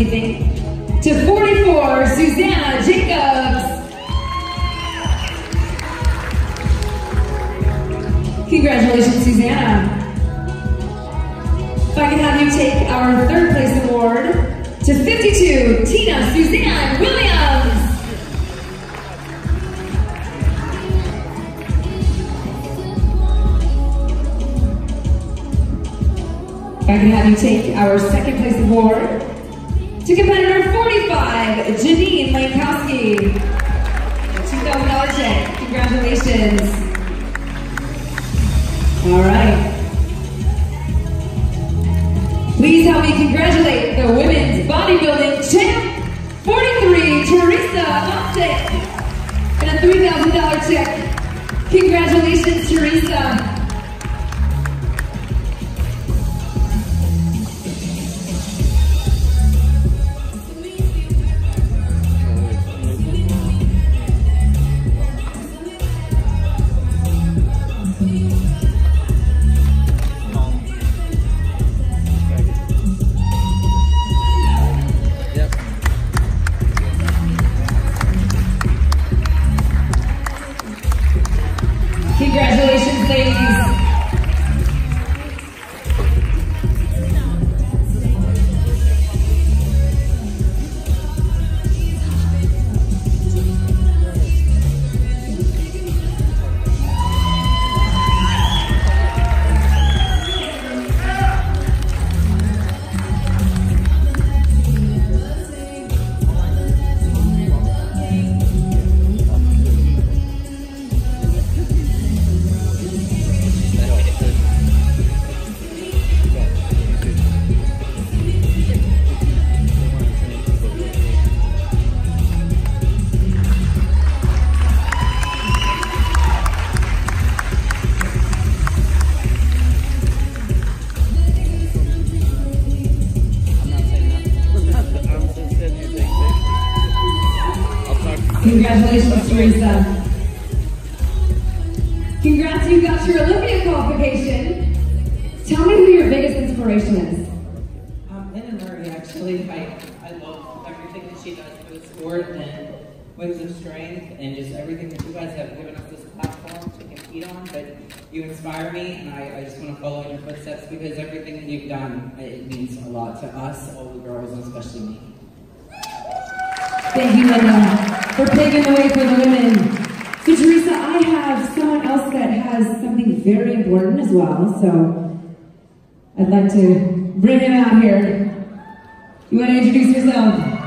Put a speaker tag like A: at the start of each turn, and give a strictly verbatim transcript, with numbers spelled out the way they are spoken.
A: housekeeping. To forty-four, Susanna Jacobs. Congratulations, Susanna. If I can have you take our third place award to fifty-two, Tina Suzanne Williams. If I can have you take our second place award to competitor forty-five, Janine Lankowski. two thousand dollar check. Congratulations. All right. Please help me congratulate the women's bodybuilding champ, forty-three, Teresa Monte, and a three thousand dollar check. Congratulations, Teresa. Congratulations, ladies. Congratulations, Teresa. Congrats, you got your Olympia qualification. Tell me who your biggest inspiration is.
B: Um, Lenda Murray, actually. I, I love everything that she does for the sport and Wings of Strength and just everything that you guys have given us this platform to compete on. But you inspire me, and I, I just want to follow in your footsteps because everything that you've done, it means a lot to us, all the girls, and especially me.
A: Thank you, Lenda, for paving the way for the women. So, Teresa, I have someone else that has something very important as well, so I'd like to bring him out here. You want to introduce yourself?